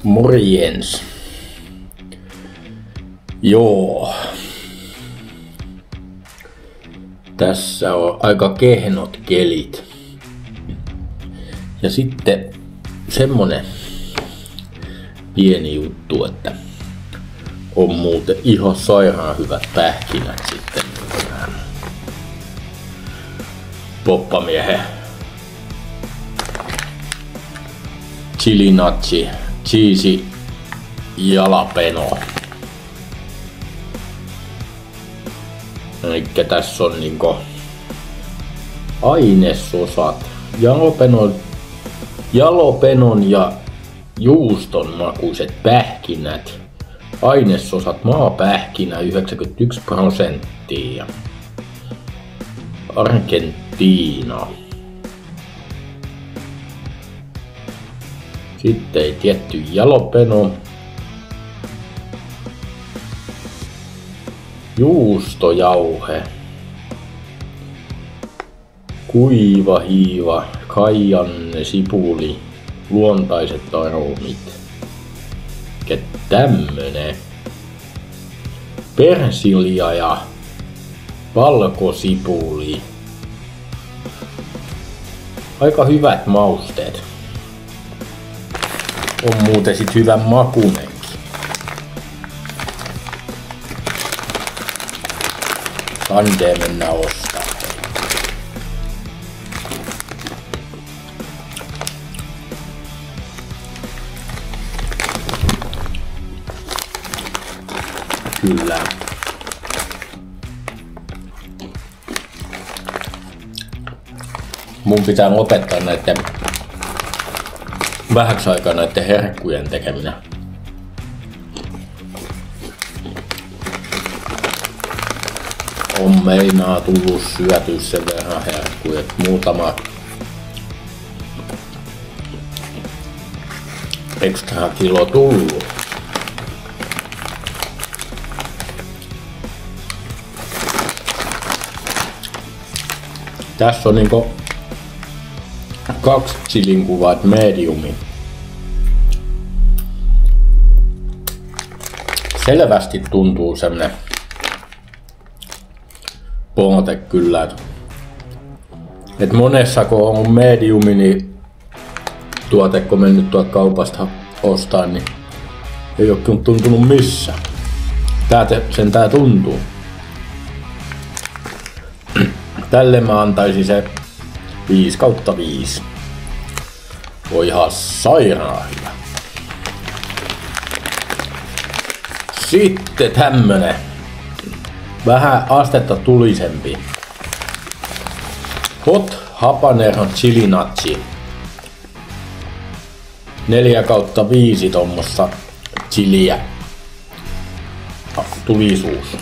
Morjens. Joo. Tässä on aika kehnot kelit. Ja sitten semmonen pieni juttu, että on muuten ihan sairaan hyvät pähkinät sitten. Poppamiehen chili nachi, cheesy jalapeno. Elikkä tässä on niinku ainesosat jalopenon ja juuston makuiset pähkinät. Ainesosat maapähkinä 91%. Argentiina. Sitten ei tietty jalapeno. Juustojauhe. Kuiva hiiva, kaijanne, sipuli, luontaiset aromit. Ja tämmönen. Persilja ja valkosipuli. Aika hyvät mausteet. On muuten sit hyvän makunenkin. Kandee mennä ostaa. Kyllä. Mun pitää lopettaa näitten vähäksi aikaa näitten herkkujen tekeminen. On meinaa tullut syötyä sen verran herkkuja, että muutama ekstra kilo tullut. Tässä on niinku 2 chilin kuvat mediumi. Selvästi tuntuu semmonen ponte kyllä, et monessa kun on mediumi, niin tuote kun mennyt tuolta kaupasta ostaa, niin ei oo tuntunut missään. Tää tuntuu. Tälle mä antaisin se 5/5. Voi ihan sairaan hyvä. Sitten tämmönen vähän astetta tulisempi hot habanero chili nachi. 4/5 tommossa chiliä. Tulisuus.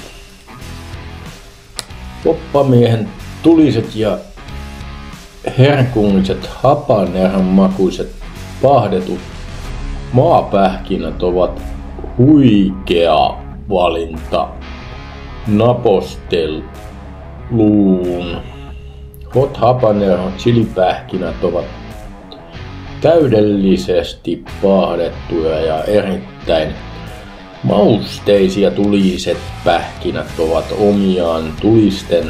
Poppamiehen tuliset ja herkulliset habaneron makuiset pahdetut maapähkinät ovat huikea valinta naposteluun. Hot habanero chilipähkinät ovat täydellisesti paahdettuja ja erittäin mausteisia. Tuliset pähkinät ovat omiaan tulisten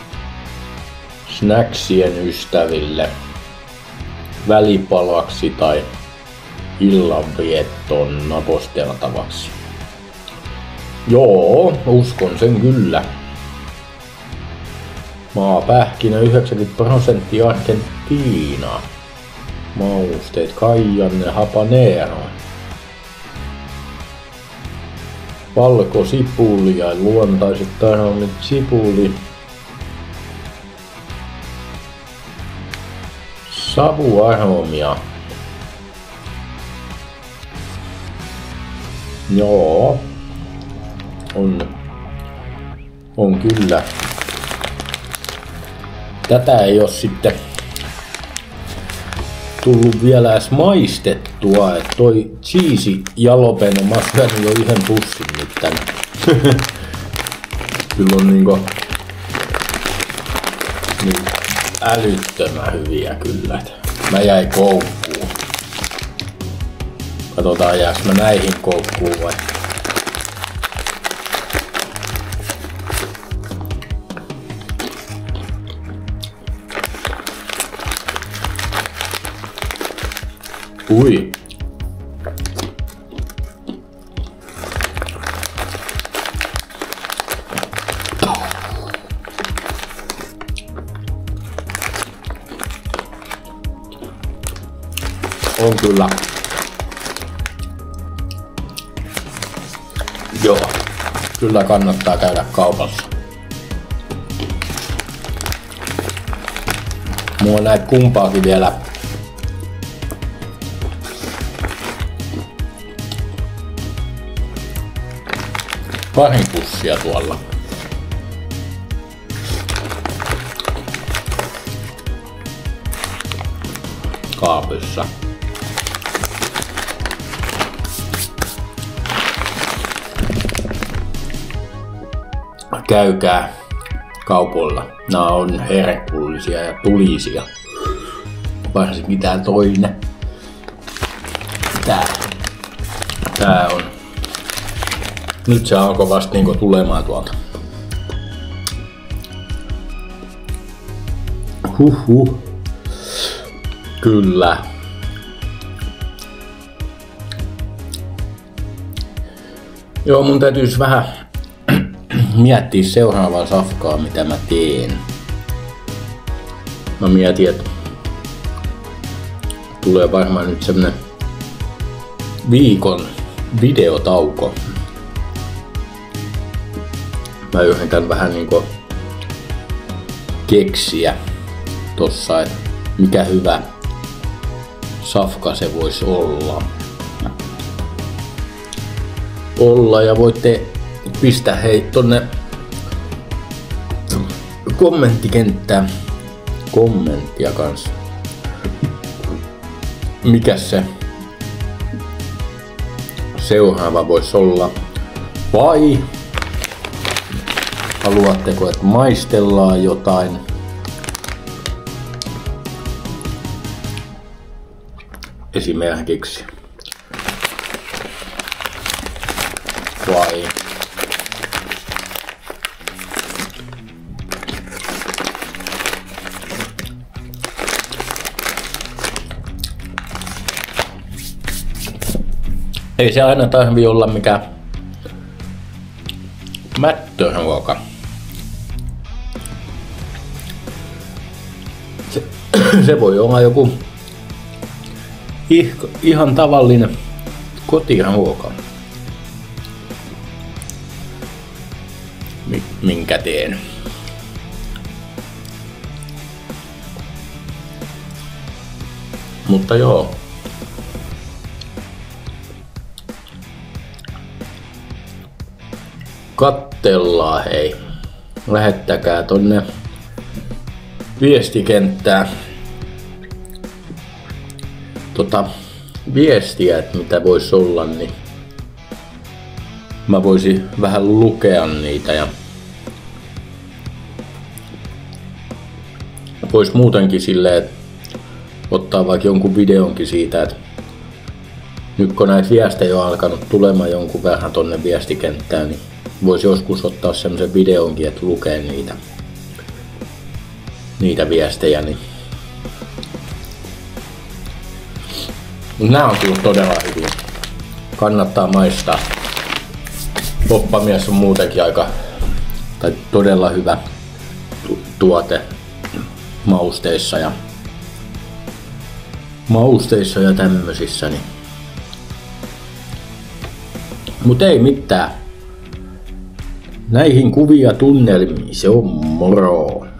snacksien ystäville välipalaksi tai illanvietton naposteltavaksi. Joo, uskon sen kyllä. Maapähkinä 90% Argentiina. Mausteet kaijanne, habanero. Valkosipuli ja luontaiset aromit sipuli. Savuaromia. Joo. On kyllä. Tätä ei oo sitten tullut vielä edes maistettua, että toi cheesy jalapeno, mä oon syönyt jo yhden pussin nyt tän. Kyllä on niin älyttömän hyviä kyllä. Mä jäin koukkuun. Katsotaan jääks mä näihin koukkuun vai. Ui. On kyllä. Joo. Kyllä kannattaa käydä kaupassa. Mulla on näitä kumpaakin vielä. Pari pussia tuolla. Kaapissa. Käykää kaupoilla. Nää on herkullisia ja tulisia. Varsinkin tää toinen. Tää on. Nyt se alkoi vasta niinku tulemaan tuolta. Huhhuh. Kyllä. Joo, mun täytyisi vähän miettiä seuraavaa safkaa, mitä mä teen. Mä mietin, että tulee varmaan nyt semmonen viikon videotauko. Mä yritän vähän niinku keksiä tossa, että mikä hyvä safka se voisi olla. Ja voitte pistää hei tonne kommenttikenttään kommenttia kanssa. Mikä se seuraava voisi olla? Vai haluatteko, että maistellaan jotain? Esimerkiksi. Vai ei se aina tarvii olla mikä mättöruoka. Se voi olla joku ihan tavallinen kotiruoka, minkä teen. Mutta joo. Kattellaan hei. Lähettäkää tonne viestikenttään viestiä, että mitä voisi olla, niin mä voisin vähän lukea niitä ja vois muutenkin silleen, että ottaa vaikka jonkun videonkin siitä, että nyt kun näitä viestejä on alkanut tulemaan jonkun verran tonne viestikenttään, niin voisi joskus ottaa semmoisen videonkin, että lukee niitä viestejä. Niin. Nää on kyllä todella hyviä. Kannattaa maistaa. Poppamies on muutenkin todella hyvä tuote mausteissa ja tämmösissä. Niin. Mut ei mitään. Näihin kuvia tunnelmiin, se on moro!